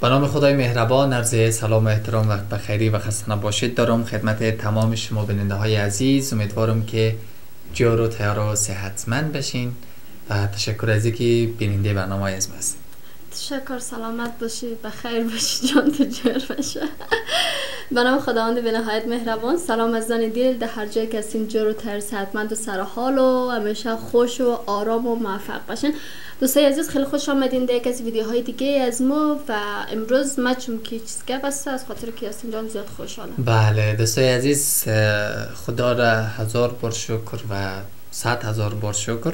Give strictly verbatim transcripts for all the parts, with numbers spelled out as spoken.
به نام خدای مهربان، عرض سلام و احترام وقت بخیری و خسته نباشید دارم خدمت تمام شما بیننده های عزیز. امیدوارم که جور و تیار و صحتمند بشین و تشکر از اینکه بیننده برنامه از ما هستید. تشکر، سلامت باشی، بخیر باشی، جان تو جور باشه. به نام خداوند به نهایت مهربان. سلام از زن دل در هر جایی که هستین، جور و تر، صحتمند و سرحال و همیشه خوش و آرام و موفق باشین. دوستای عزیز، خیلی خوش آمدین در یک از ویدیوهای دیگه از ما و امروز ما چون که چیز گپ است از خاطر که یاسین جان زیاد خوشحالم. بله دوستای عزیز، خدا را هزار بار شکر و صد هزار بار شکر.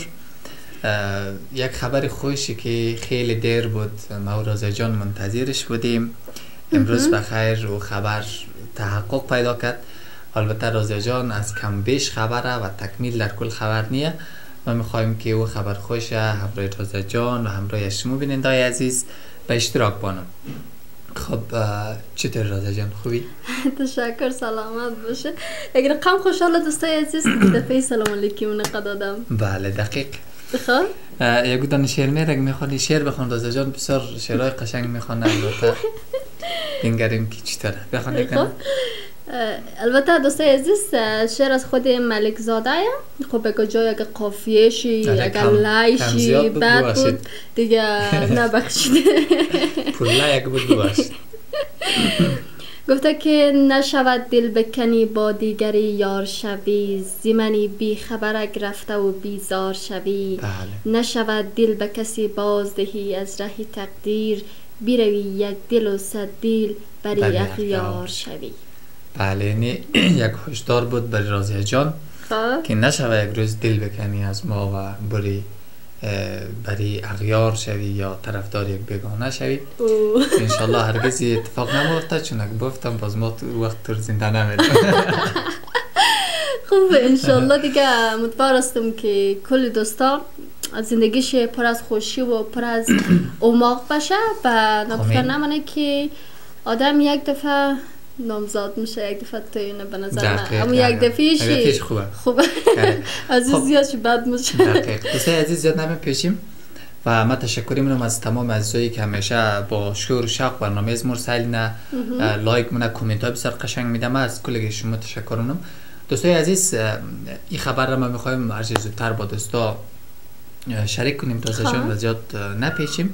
یک خبر خوشی که خیلی دیر بود ما و رازی جان منتظرش بودیم، امروز بخیر و خبر تحقق پیدا کرد. البته رازی جان از کم بیش خبره و تکمیل در کل خبر نیه. ما میخوایم که او خبر خوش همراه رازی جان و همراه شما بیننده عزیز به اشتراک بانم. خب چطور رازی جان، خوبی؟ تشکر، سلامت باشه. یک رقم خوشحال دوستای عزیز که دفعه سلام علیکم نقد دادم. بله دقیق. بخواه؟ یک دانه شعر میره، اگه میخوانی شعر بخون رازی جان، بسیار شعرهای قشنگ میخوانه. البته بینگریم که چطوره بخوان کنم. البته دوستای عزیز، شعر از خود ملک زاده خب اگه جای اگه قافیه‌شی اگه لایشی بد بود دیگه نبخشیده. پولا یک بود ببخشید. گفته که نشود دل بکنی با دیگری یار شوی، زمانی بی خبرک رفته و بیزار شوی. بله. نشود دل به کسی بازدهی از راه تقدیر، بیروی یک دل و صد دل بری اخیار شوی. بله، یعنی یک هشدار بود برای رازی جان که نشود یک روز دل بکنی از ما و بری برای اغیار شوی یا طرفدار یک بیگانه شوی. انشالله هرگز اتفاق نمیفته، چون اگه گفتم باز ما تو وقت تر زنده نمیرم. خوب، انشالله دیگه متبار هستم که کل دوستا زندگیش پر از خوشی و پر از اوماق باشه و نکته نمانه که آدم یک دفعه نامزاد میشه، یک دفعه توینه به نظر من. اما یک دفعهش خوبه خوبه عزیز زیادش بد میشه. دقیق. دوستای عزیز زیاد نمی پیشیم و من تشکری منم از تمام عزیزایی که همیشه با شور و شوق برنامه از مرسلینه لایک منه، کامنت های بسیار قشنگ میدم. از کل شما تشکر منم. دوستای عزیز، این خبر را ما میخوایم هر چه زودتر با دوستا شریک کنیم تا زشان و زیاد نپیچیم.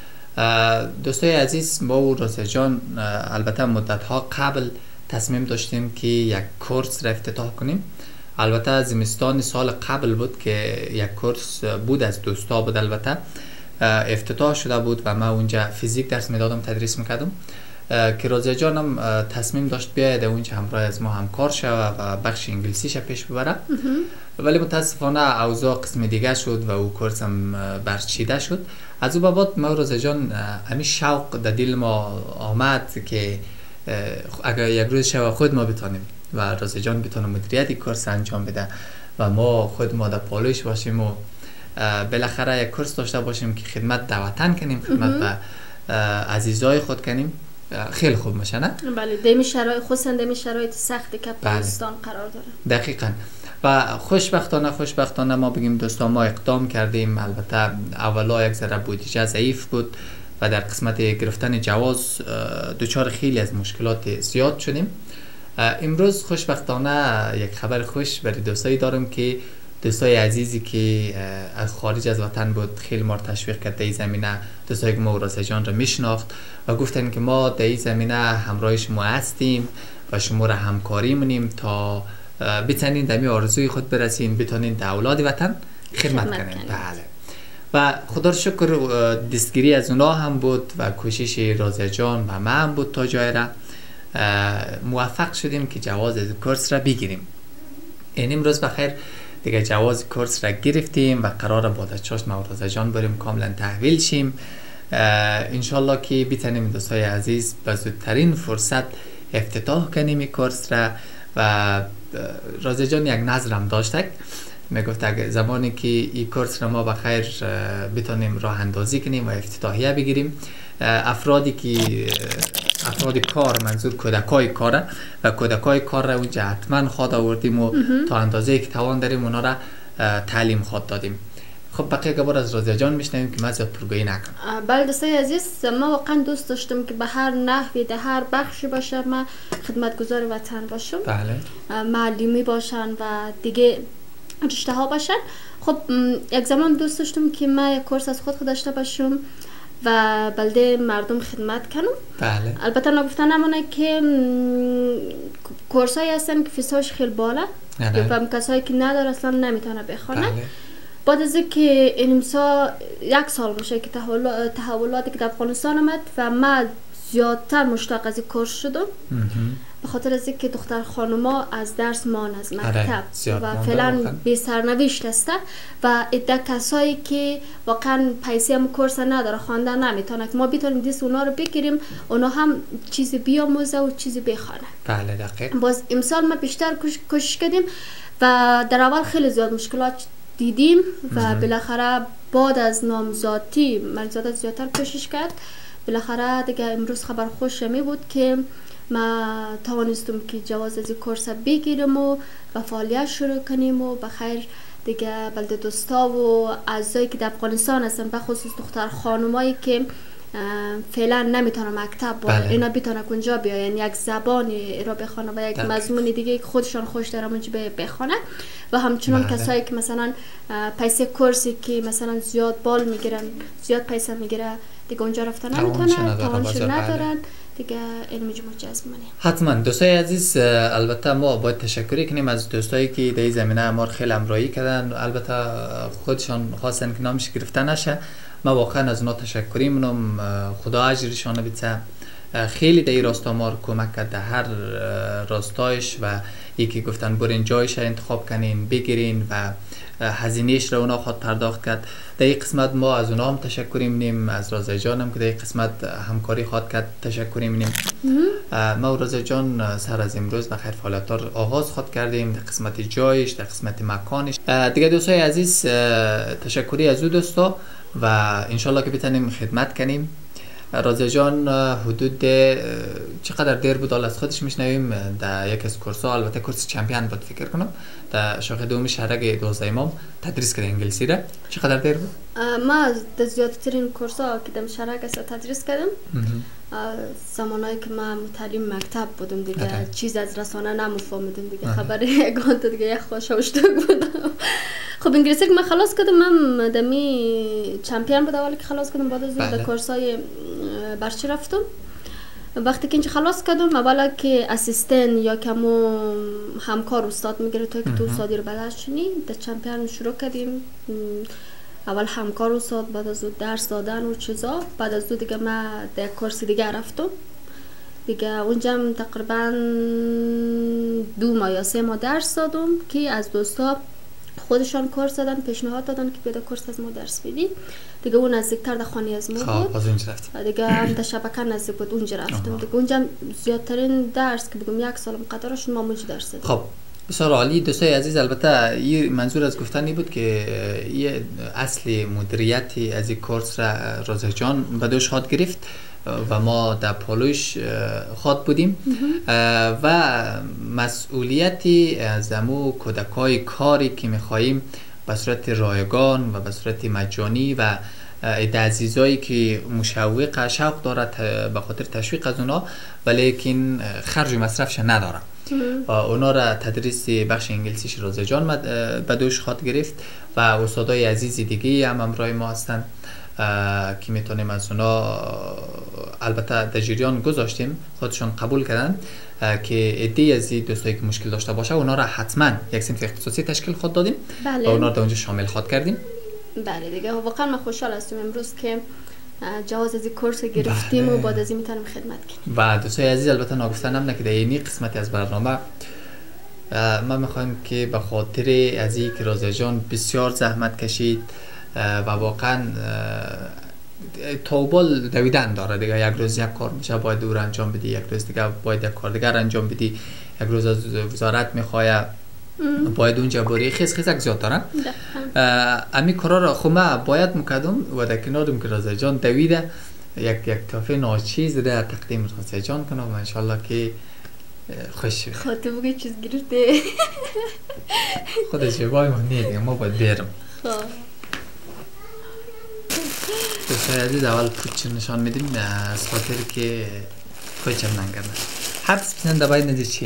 دوستای عزیز، ما و رازی جان البته مدت ها قبل تصمیم داشتیم که یک کورس را افتتاح کنیم. البته زمستان سال قبل بود که یک کورس بود، از دوستا بود، البته افتتاح شده بود و من اونجا فیزیک درس میدادم، تدریس میکردم که رازی جان هم تصمیم داشت بیاید اونجا همراه از ما همکار شود و بخش انگلیسیش پیش ببره. ولی متاسفانه اوضاع قسم دیگه شد و او کورس هم برچیده شد. از او بعد ما رازی جان همین شوق در دل ما آمد که اگر یک روز شب خود ما بتانیم و رازی جان بتونه مدیریت کورس انجام بده و ما خود ما در پالوش باشیم و بالاخره یک کورس داشته باشیم که خدمت در وطن کنیم، خدمت به عزیزای خود کنیم، خیلی خوب میشه نه؟ بله، دمی شرایط خصوصا دمی شرایط سختی که پاکستان قرار داره. دقیقاً. و خوشبختانه خوشبختانه ما بگیم دوستان ما اقدام کردیم. البته اولا یک ذره بودجه ضعیف بود و در قسمت گرفتن جواز دچار خیلی از مشکلات زیاد شدیم. امروز خوشبختانه یک خبر خوش برای دوستایی دارم که دوستای عزیزی که از خارج از وطن بود خیلی ما تشویق کرد در این زمینه. دوستایی که ما و رازی جان را میشناخت و گفتن که ما در این زمینه همراه شما هستیم و شما را همکاری منیم تا بتونین دمی آرزوی خود برسین، بتونین در اولاد وطن خدمت کنین. بله. و خدا رو شکر دستگیری از اونا هم بود و کوشش رازی جان و من هم بود تا جای را موفق شدیم که جواز کورس را بگیریم. این امروز بخیر دیگه جواز کورس را گرفتیم و قرار بعد از چاش ما و رازی جان بریم کاملا تحویل شیم. انشالله که بتونیم دوستای عزیز به زودترین فرصت افتتاح کنیم این کورس را. و رازی جان یک نظرم داشتک، میگفت اگه زمانی که این کورس را ما بخیر بتونیم راه اندازی کنیم و افتتاحیه بگیریم، افرادی که افراد کار، منظور کودکای کاره و کودکای کار را اونجا حتما خواد آوردیم و تا اندازه که توان داریم اونا را تعلیم خواد دادیم. خب بقیه گبار از رازیه جان میشنویم که من زیاد پرگویی نکنم. بله دوستای عزیز، ما واقعا دوست داشتم که به هر نحوی در هر بخشی باشه ما خدمتگزار وطن باشم. بله. معلمی باشن و دیگه رشته ها باشن. خب یک زمان دوست داشتم که ما یک کورس از خود خود داشته باشم و بلده مردم خدمت کنم. بله. البته نگفتن نمونه که کورس هایی هستن که فیساش خیلی بالا و کسایی که نداره اصلا نمیتونه بخونه. بله. بعد از اینکه این امسا یک سال میشه که تحولاتی که در افغانستان آمد و من زیادتر مشتاق از این کورس شدم به خاطر از اینکه دختر خانوما از درس مان از مکتب و فعلا بی سرنوشت است و ایده کسایی که واقعا پیسه هم کورس نداره خواندن نمیتونه که ما بتونیم دست اونا رو بگیریم اونا هم چیزی بیاموزه و چیزی بخونه. بله دقیق. باز امسال ما بیشتر کوشش کردیم و در اول خیلی زیاد مشکلات دیدیم و بالاخره بعد از نامزادی مرزادت زیادتر کوشش کرد. بالاخره دیگه امروز خبر خوش می بود که ما توانستم که جواز از این کورس بگیرم و با فعالیت شروع کنیم و بخیر دیگه بلده دوستا و اعضایی که در افغانستان هستن به خصوص دختر خانمایی که فعلا نمیتونه مکتب با بله. اینا بتونه اونجا بیاین یک زبانی را بخونه و یک مضمون دیگه که خودشان خوش دارن اونجا بخونه و همچنان بله. کسایی که مثلا پیسه کورسی که مثلا زیاد بال میگیرن زیاد پیسه میگیره دیگه اونجا رفتن نمیتونه توانش ندارن دیگه علم جمع جذب منه. حتما دوستای عزیز، البته ما باید تشکری کنیم از دوستایی که در این زمینه ما خیلی همراهی کردن. البته خودشان خواستن که نامش گرفته نشه، ما واقعا از اونا تشکری منم، خدا اجرشان بده. خیلی در این راستا ما کمک کرد در هر راستایش و یکی گفتن برین جایش انتخاب کنین بگیرین و هزینهش رو اونا خود پرداخت کرد. در این قسمت ما از اونا هم تشکری منیم، از رازیه جان هم که در این قسمت همکاری خود کرد تشکری منیم. ما و رازیه جان سر از امروز بخیر فعالیت را آغاز خود کردیم در قسمت جایش در قسمت مکانش. دیگه دوستای عزیز تشکری از او دوستا و انشالله که بتونیم خدمت کنیم. رازیه جان حدود چقدر دیر بود از خودش میشنویم در یک از کورس ها، البته کورس چمپیون بود فکر کنم در شاخه دوم شهرک دوازده امام تدریس کرده انگلیسی را. چقدر دیر بود؟ ما در زیادترین کورس ها که در شهرک است تدریس کردم. زمانایی که ما متعلم مکتب بودم دیگه اره. چیز از رسانه نمیفهمیدم دیگه اره. خبر یگان تا دیگه یک خوشاوشتک بودم. خب انگلیسی که من خلاص کردم، من دمی چمپیون بود اولی که خلاص کردم، بعد از اون در کورس های برچی رفتم. وقتی که اینجا خلاص کردم اولا که اسیستن یا کمو همکار استاد میگیره توی که تو استادی رو بلد شنی در چمپیون شروع کردیم. اول همکار استاد، بعد از اون درس دادن و چیزا، بعد از اون دیگه من در کورس دیگه رفتم دیگه. اونجا تقریبا دو ماه یا سه ماه درس دادم که از دوستا خودشان کورس دادن پیشنهاد دادن که بیاد کورس از ما درس بدی دیگه. اون نزدیکتر در خانه از ما بود. باز اونجا رفتم دیگه هم در شبکه نزدیک بود اونجا رفتم دیگه. اونجا زیادترین درس که بگم یک سال مقدارش ما اونجا درس دادیم. خب بسیار عالی دوستای عزیز. البته این منظور از گفتنی بود که این اصل مدیریتی از این کورس را رازیه جان به دوش خود گرفت و ما در پالوش خود بودیم و مسئولیتی از امو کودکای کاری که میخواییم به صورت رایگان و به صورت مجانی و عزیزایی که مشوق شوق دارد به خاطر تشویق از اونا ولیکن خرج مصرفش نداره و اونا را تدریس بخش انگلیسیش رازیه جان به دوش خود گرفت و استادای عزیز دیگه هم همراه ما هستن که میتونیم از اونا البته در جریان گذاشتیم، خودشون قبول کردن که عده از دوستایی که مشکل داشته باشه اونا را حتما یک صنف اختصاصی تشکیل خود دادیم بله. و اونا را در اونجا شامل خود کردیم. بله دیگه واقعا من خوشحال هستم امروز که جواز از این کورس گرفتیم بله. و بعد از این میتونیم خدمت کنیم. و دوستای عزیز البته ناگفتن هم نه که در این قسمتی از برنامه ما میخوایم که به خاطر از این که رازیه جان بسیار زحمت کشید و واقعا توبال دویدن داره دیگه. یک روز یک کار میشه باید دور انجام بدی، یک روز دیگه باید یک کار دیگر انجام بدی، یک روز از وزارت میخواه باید اونجا بری خیز خیز زیاد دارن. امی کارا را خب من باید میکردم و در کنارم که رازیه جان دویده یک یک تحفه ناچیز در تقدیم رازیه جان کنم و انشالله که خوش شد. خود تو بگی چیز گرفته خودش جوای ما نیه دیگه ما باید بیرم. دوستای عزیز اول پوچ نشان میدیم از خاطر که پوچ هم ننگرده. حدس بزن دبای نزی چیه؟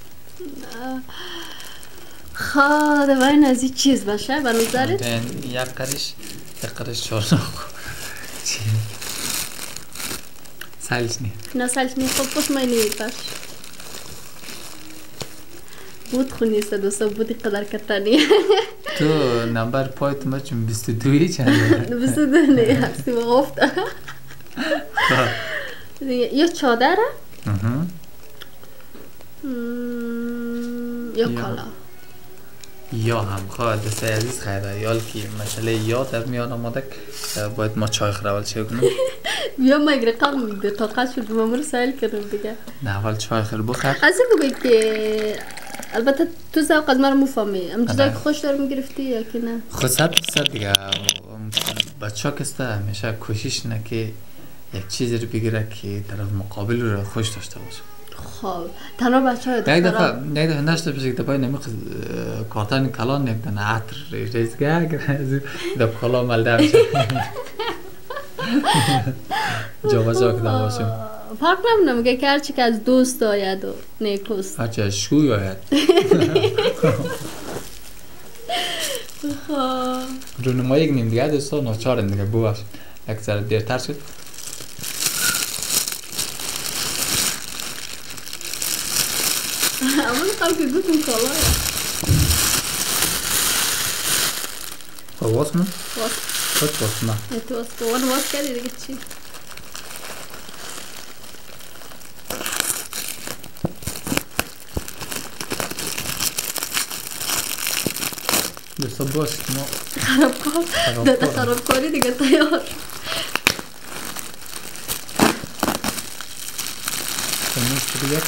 خواه دبای نزی چیز باشه به نظرت؟ یک قرش یک قرش چهارناخ چیه؟ سالش نیه نه سالش نیه خب پس مای نیید باش بود خونیسته دوستا بودی قدر کتنیه تو نمبر پایت ما چون بیست و دوی چنده؟ بیست و دو نیه هستی با گفته یا چادره یا کالا یا هم خواه دسته عزیز خیره یال که مسئله یا در میان آماده باید ما چای خرول چه کنم بیا ما اگر رقم میده طاقت شد ما مرو سایل کنم دیگه نه اول چای خیر بخور از بگوی که البته تو ذوق از مرا مفهمی ام چیزایی که خوش دارم گرفتی یا که نه خود صد صد دیگه بچه ها کسته همیشه کوشش نه که یک چیزی رو بگیره که طرف مقابل رو خوش داشته باشه خب تنها بچه های یک دفعه یک دفعه نشته بشه که دبای نمیخ کارتان کلان یک دنه عطر ریزگه دب کلا ملده میشه جا بجا کده باشیم فرق نمونه میگه که هرچی که از دوست آید و نیکوست هرچی از شوی آید رونما یک نیم دیگه دوستا ناچارن دیگه ببخش یک ذره دیرتر شد اما خواهم که گوتون کالاه خب واس کنم؟ واس خود واس کنم تو واس کنم وان واس کردی دیگه چی؟ دوستا باش ما خرابکار داده خرابکاری دیگه تیار کنیش دیگه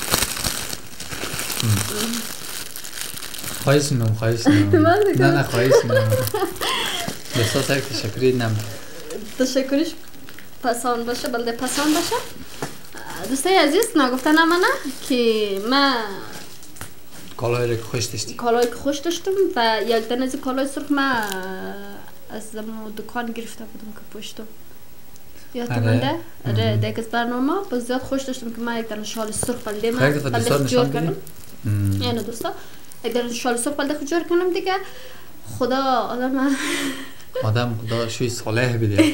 خواهیش نم خواهیش نم نه نه خواهیش نم دوستا سر تشکری نم تشکریش پسان باشه بلده پسان باشه دوستای عزیز نگفتن امانه که من کالایی که خوش داشتی کالایی که خوش داشتم و یک دن از کالای سرخ من از دکان گرفته بودم که پشتم یادت مونده؟ آره دیگه از برنامه باز زیاد خوش داشتم که من یک دن شال سرخ بلده من بلده جور کنم یعنی دوستا یک دن شال سرخ بلده جور کنم دیگه خدا آدم آدم خدا شوی صالح بده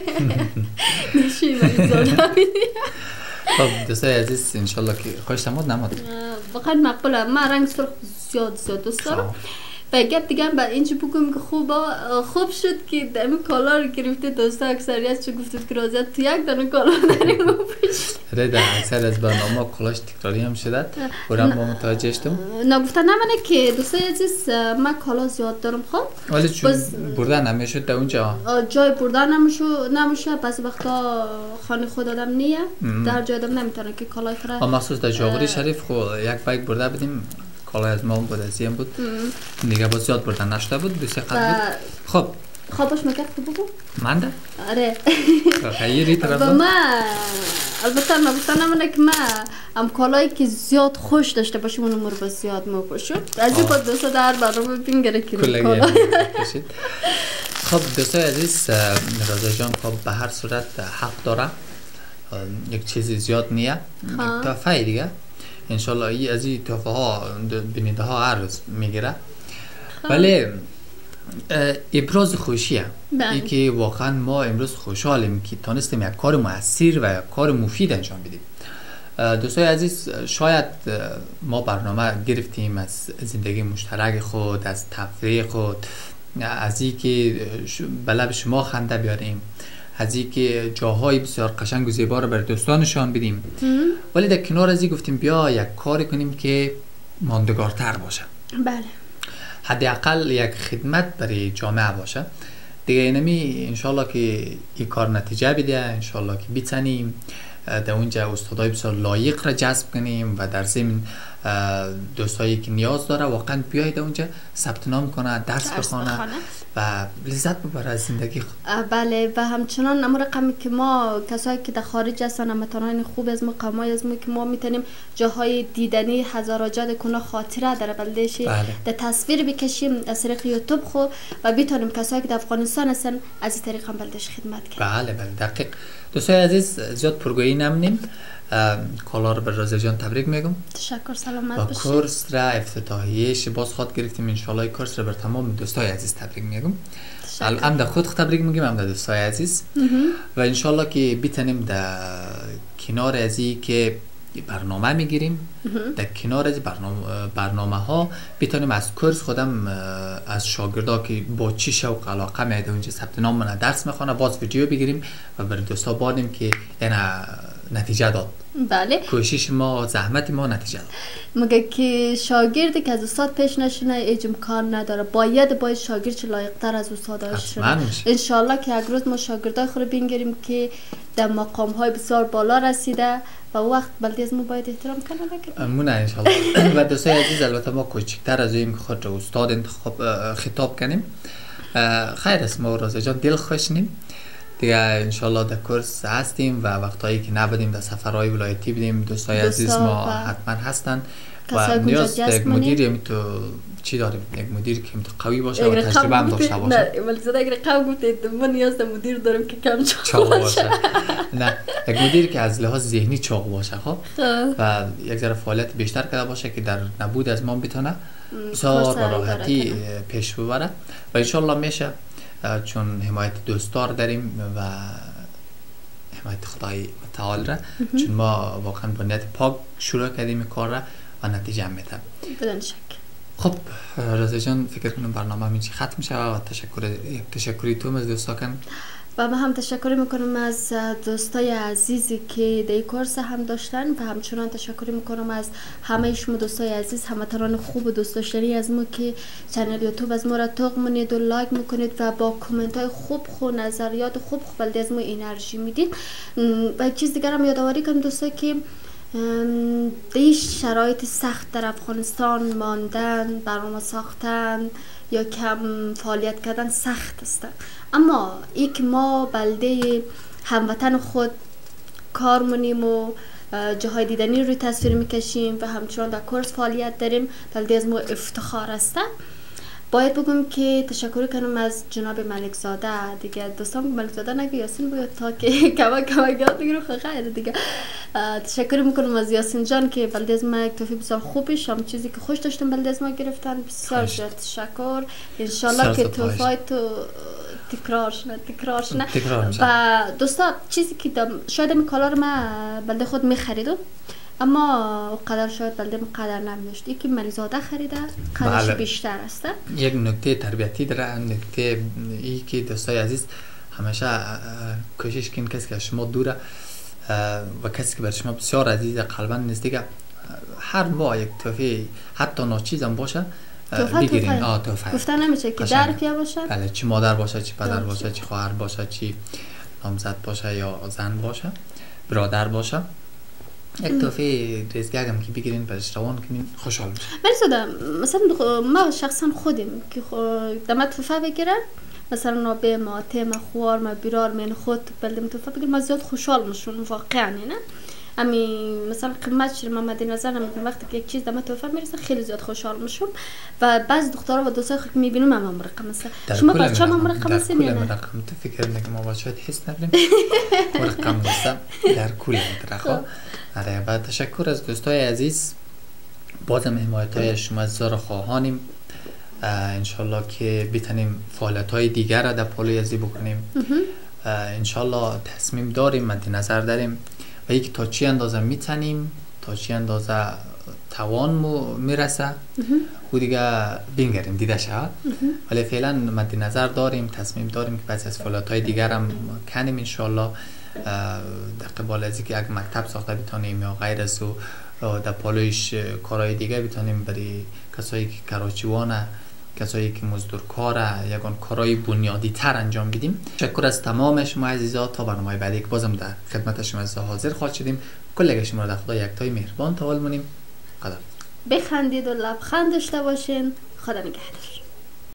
نشوی ولی صالح بده خب دوستای عزیز انشالله که خوش نمود نمود واقعا مقبوله من رنگ سرخ زیاد زیاد دوست دارم و گپ دیگه با اینجا بگم که خوب خوب شد که دمی کالا رو گرفته دوستا اکثریت چه گفتید که راضیت تو یک دانه کالا داریم و پیش ره در اکثر از برنامه کالاش تکراری هم شده برام با متوجه شدم نگفتن نمانه که دوستای عزیز من کالا زیاد دارم خب ولی چون بردن نمیشه در اونجا جای بردن نمیشه نمیشه پس وقتا خانه خود آدم نیه در جای آدم نمیتونه که کالای خره مخصوص در جاغوری شریف خو یک بایک برده بدیم کالای از ما بود از این بود دیگه باز زیاد بردن نشده بود دوستی قد بود خب خوابش مکرد تو بگو من ده؟ آره خیلی طرف و من البته نگفتن نمونه که من هم کالایی که زیاد خوش داشته باشیم اون عمر باز زیاد ما باشیم از این بود دوستا در برنامه بینگره که کالا خب دوستای عزیز رضا جان خب به هر صورت حق داره یک چیزی زیاد نیه یک تحفه دیگه انشالله ای از این تحفه ها بینیده ها هر روز میگیره ولی ابراز خوشیه ای که واقعا ما امروز خوشحالیم که تانستیم یک کار مؤثر و یک کار مفید انجام بدیم دوستای عزیز شاید ما برنامه گرفتیم از زندگی مشترک خود از تفریح خود از این که به لب شما خنده بیاریم از این که جاهای بسیار قشنگ و زیبا رو بر دوستان نشان بدیم ولی در کنار از این گفتیم بیا یک کاری کنیم که ماندگارتر باشه بله حداقل یک خدمت برای جامعه باشه دیگه اینمی انشالله که این کار نتیجه بده انشالله که بتونیم در اونجا استادای بسیار لایق را جذب کنیم و در ضمن دوستایی که نیاز داره واقعا بیاید اونجا ثبت نام کنه، درس, درس بخونه و لذت ببره از زندگی خود. بله و همچنان امور رقمی که ما کسایی که در خارج هستن هموطنان خوب از مقامای از ما که ما میتونیم جاهای دیدنی هزاراجات کنه خاطره در بلدهش بله. در تصویر بکشیم از طریق یوتیوب خو و بتونیم کسایی که در افغانستان هستن از این طریق هم بلدهش خدمت کنیم. بله بله دقیق. دوستای عزیز زیاد پرگویی نمونیم، کالا رو به رازی جان تبریک میگم. تشکر، سلامت و باشید. کورس را افتتاحیه‌اش باز خواد گرفتیم، ان شاء الله کورس رو بر تمام دوستای عزیز تبریک میگم. هم در خود تبریک میگم هم در دوستای عزیز و ان شاء الله که بتونیم در کنار از این که برنامه میگیریم در کنار از برنامه برنامه ها بتونیم از کورس خودم از شاگردا که با چی شوق علاقه میاد اونجا ثبت نام کنه درس میخونه باز ویدیو بگیریم و بر دوستا بادیم که یعنی نتیجه داد. بله کوشش ما زحمت ما نتیجه داد. مگه که شاگردی که از استاد پیش نشینه ایج امکان نداره، باید باید شاگرد چه لایق تر از استاداش شده. ان شاء الله که یک روز ما شاگردای خود بینگیریم که در مقام های بسیار بالا رسیده و وقت بلدی از ما باید احترام کنه. امون ان شاء الله. و دوستای عزیز البته ما کوچکتر از این خود رو استاد انتخاب خطاب کنیم. خیر است ما رازی جان دل خوش نیم دیگه ان شاء الله در کورس هستیم و وقتایی که نبودیم در سفرهای ولایتی بدیم دوستای عزیز ما حتما هستن و نیاز یک مدیر می تو چی داریم یک مدیر که می تو قوی باشه و تجربه هم داشته باشه. نه ولی زده اگر قوی گفتید ما نیاز در مدیر داریم که کم چاق باشه. نه یک مدیر که از لحاظ ذهنی چاق باشه خب و یک ذره فعالیت بیشتر کرده باشه که در نبود از ما بتونه بسیار راحتی پیش ببره و ان شاء الله میشه، چون حمایت دوستدار داریم و حمایت خدای متعال را چون ما واقعا با نیت پاک شروع کردیم کار را و نتیجه میده بدون شک. خب رازی جان فکر کنم برنامه همین ختم میشه و تشکر تشکری تو از دوستا کن و من هم تشکر میکنم از دوستای عزیزی که در کورس هم داشتن و همچنان تشکر میکنم از همه شما دوستای عزیز هموطنان خوب و دوست داشتنی از ما که چنل یوتیوب از ما را تاق منید و لایک میکنید و با کامنت های خوب خوب نظریات خوب خوب بلده از ما انرژی میدید. و چیز دیگر هم یادآوری کنم دوستا که در شرایط سخت در افغانستان ماندن، برنامه ساختن یا کم فعالیت کردن سخت است، اما ای که ما بلده هموطن خود کار منیم و جاهای دیدنی روی تصویر میکشیم و همچنان در کورس فعالیت داریم بلده از ما افتخار است. باید بگم که تشکر کنم از جناب ملک زاده دیگه دوستان ملک زاده نگه یاسین باید تا که کمک کمک یاد بگیرم خیلی دیگه. تشکر میکنم از یاسین جان که بلده از ما یک توفیق بسیار خوبش هم چیزی که خوش داشتم بلده از ما گرفتن بسیار زیاد تشکر. انشالله که توفای تو تکرار شنه تکرار شنه و دوستا چیزی که شاید این کالا رو من بلده خود میخریدم اما قدر شاید بلده من قدر نمیداشت یکی ملیزاده خریده قدرش بله. بیشتر است. یک نکته تربیتی داره، نکته ای که دوستای عزیز همیشه کوشش کن کسی که شما دوره و کسی که بر شما بسیار عزیز قلبا نزدیکه هر ماه یک تحفه حتی ناچیز هم باشه بگیرین. آه تحفه گفتن نمیشه که در پیا باشه بله، چی مادر باشه چی پدر باشه چی خواهر باشه چی نامزد باشه یا زن باشه برادر باشه یک تحفه ریزگرگ هم که بگیرین برش روان کنین خوشحال میشه. ولی صدا مثلا ما شخصا خودیم که دمت تحفه بگیرن مثلا نابه ما تیم خوار ما بیرار من خود بلدم تحفه بگیرم ما زیاد خوشحال میشون واقعا نه امی مثلا قیمت شیر من مد نظر نمیکنم وقتی که یک چیز دم تحفه میرسه خیلی زیاد خوشحال میشم و بعض دخترها و دوستای خود میبینم من رقم مثلا شما بچه‌ها من رقم هستین یا نه؟ در رقم تو فکر نگم ما بچه‌ها حس نداریم رقم هستم در کل رقم. آره و تشکر از دوستای عزیز بازم حمایت‌های شما زار خواهانیم انشالله که بتونیم فعالیت‌های دیگر را در پالوی ازی بکنیم انشالله تصمیم داریم مد نظر داریم و یک تا چی اندازه میتونیم تا چی اندازه توان میرسه و دیگه بینگریم دیده شد ولی فعلا مد نظر داریم تصمیم داریم که بعضی از فعالیت‌های دیگر هم کنیم انشالله در قبال از اینکه یک مکتب ساخته بتونیم یا غیر از او در پالویش کارهای دیگه بتونیم برای کسایی که کراچیوانه کسایی که مزدور کاره یگان کارهای بنیادی تر انجام بدیم. تشکر از تمام شما عزیزان تا برنامه بعدی که بازم در خدمت شما حاضر خواهد شدیم. کل شما را در خدا یکتای مهربان تقبل کنیم. خدا بخندید و لبخند داشته باشین. خدا نگهدار.